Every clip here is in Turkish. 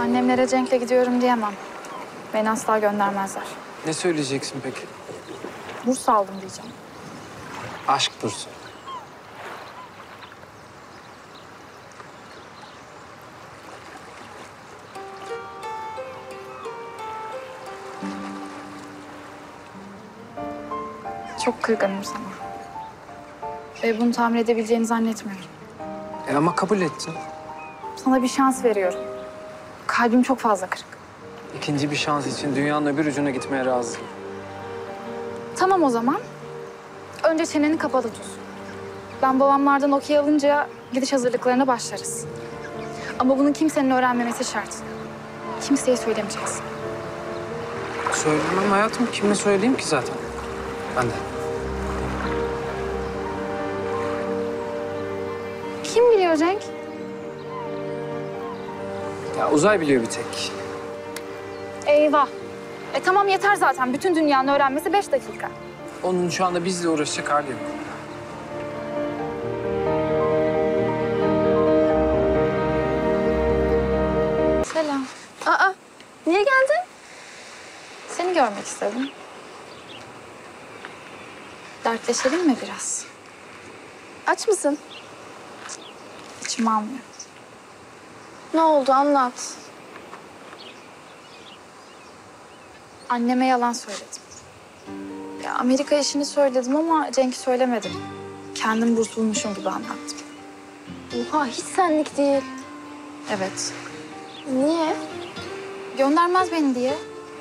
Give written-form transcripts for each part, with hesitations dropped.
Annemlere Cenk'le gidiyorum diyemem. Beni asla göndermezler. Ne söyleyeceksin peki? Burs aldım diyeceğim. Aşk bursu. Çok kırgınım sana. Ve bunu tamir edebileceğini zannetmiyorum. Ama kabul ettin. Sana bir şans veriyorum. Kalbim çok fazla kırık. İkinci bir şans için dünyanın öbür ucuna gitmeye razıyım. Tamam o zaman. Önce çeneni kapalı tut. Ben babamlardan okey alınca gidiş hazırlıklarına başlarız. Ama bunu kimsenin öğrenmemesi şart. Kimseye söylemeyeceksin. Söylemem hayatım. Kime söyleyeyim ki zaten? Ben de. Kim biliyor Cenk? Ya Uzay biliyor bir tek. Eyvah. Tamam yeter zaten. Bütün dünyanın öğrenmesi 5 dakika. Onun şu anda bizle uğraşacak hali yok. Selam. Aa, niye geldin? Seni görmek istedim. Dertleşelim mi biraz? Aç mısın? İçim almıyor. Ne oldu anlat. Anneme yalan söyledim. Ya Amerika işini söyledim ama Cenk'i söylemedim. Kendim burs bulmuşum gibi anlattım. Oha hiç senlik değil. Evet. Niye? Göndermez beni diye.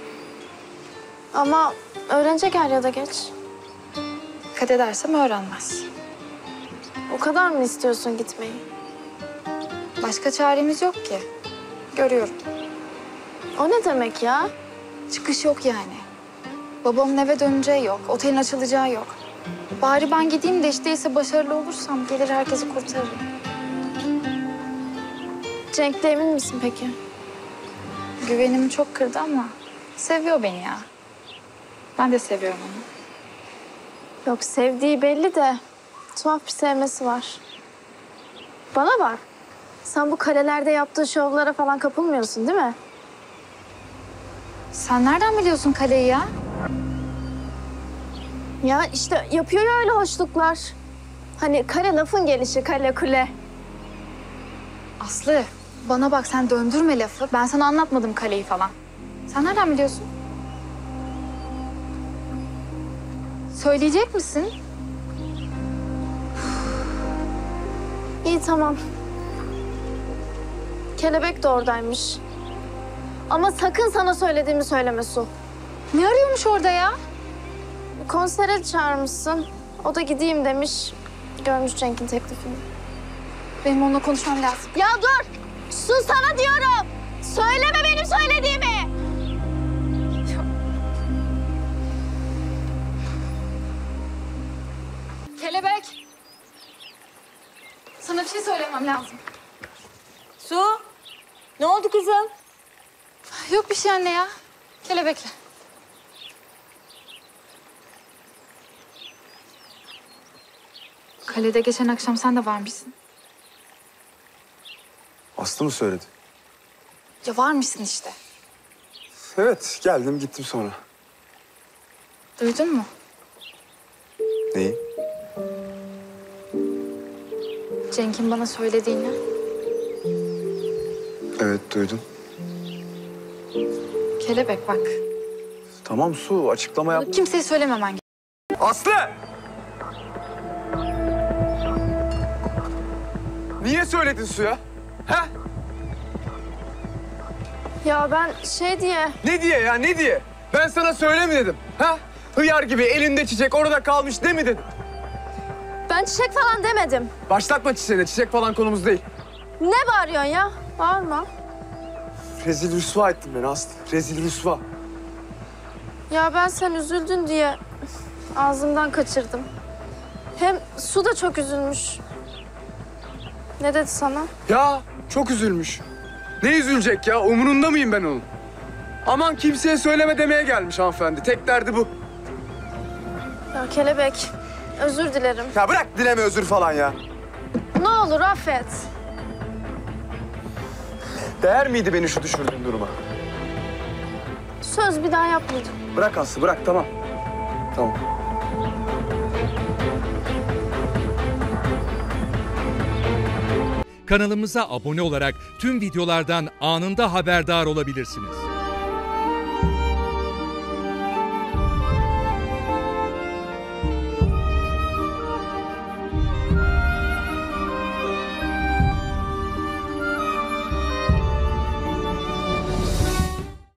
Ama öğrenecek er ya da geç. Dikkat edersem öğrenmez. O kadar mı istiyorsun gitmeyi? Başka çaremiz yok ki. Görüyorum. O ne demek ya? Çıkış yok yani. Babamın eve döneceği yok. Otelin açılacağı yok. Bari ben gideyim de işte ise başarılı olursam gelir herkesi kurtarırım. Cenk'le emin misin peki? Güvenimi çok kırdı ama seviyor beni ya. Ben de seviyorum onu. Yok sevdiği belli de tuhaf bir sevmesi var. Bana bak. Sen bu kalelerde yaptığı şovlara falan kapılmıyorsun değil mi? Sen nereden biliyorsun kaleyi ya? Ya işte yapıyor ya öyle hoşluklar. Hani kale lafın gelişi, kale kule. Aslı, bana bak sen döndürme lafı. Ben sana anlatmadım kaleyi falan. Sen nereden biliyorsun? Söyleyecek misin? İyi tamam. Kelebek de oradaymış. Ama sakın sana söylediğimi söyleme Su. Ne arıyormuş orada ya? Konsere çağırmışsın. O da gideyim demiş. Görmüş Cenk'in teklifini. Benim onunla konuşmam lazım. Ya dur! Su sana diyorum! Söyleme benim söylediğimi! Kelebek. Sana bir şey söylemem lazım. Su, ne oldu kızım? Yok bir şey anne ya. Kelebekle. Kalede geçen akşam sen de varmışsın. Aslı mı söyledi? Ya varmışsın işte. Evet, geldim gittim sonra. Duydun mu? Neyi? Cenk'in bana söylediğini. Evet, duydum. Kelebek bak. Tamam Su, açıklama yap. Bunu kimseye söylememen gerek. Aslı! Niye söyledin Su'ya? Ha? Ya ben şey diye... Ne diye ya, ne diye? Ben sana söyle mi dedim? Ha? Hıyar gibi elinde çiçek orada kalmış değil mi dedim? Ben çiçek falan demedim. Başlatma çiçeğine, çiçek falan konumuz değil. Ne bağırıyorsun ya? Bağırma. Rezil rüsva ettin beni Aslı, rezil rüsva. Ya ben sen üzüldün diye ağzımdan kaçırdım. Hem Su da çok üzülmüş. Ne dedi sana? Ya çok üzülmüş. Ne üzülecek ya, umurunda mıyım ben onun? Aman kimseye söyleme demeye gelmiş hanımefendi, tek derdi bu. Ya Kelebek, özür dilerim. Ya bırak dileme özür falan ya. Ne olur affet. Değer miydi beni şu düşürdüğün duruma? Söz bir daha yapmayacağım. Bırak Aslı, bırak, tamam. Tamam. Kanalımıza abone olarak tüm videolardan anında haberdar olabilirsiniz.